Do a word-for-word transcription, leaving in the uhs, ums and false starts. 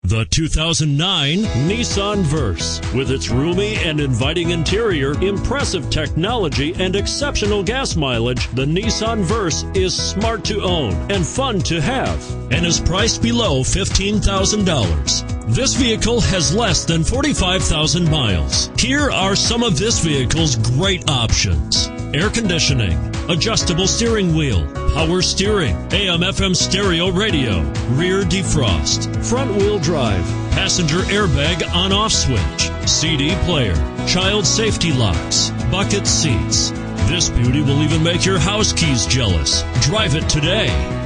The two thousand nine Nissan Verse. With its roomy and inviting interior, impressive technology, and exceptional gas mileage, the Nissan Verse is smart to own and fun to have, and is priced below fifteen thousand dollars. This vehicle has less than forty-five thousand miles. Here are some of this vehicle's great options: air conditioning, adjustable steering wheel, power steering, A M F M stereo radio, rear defrost, front wheel drive, passenger airbag on-off switch, C D player, child safety locks, bucket seats. This beauty will even make your house keys jealous. Drive it today.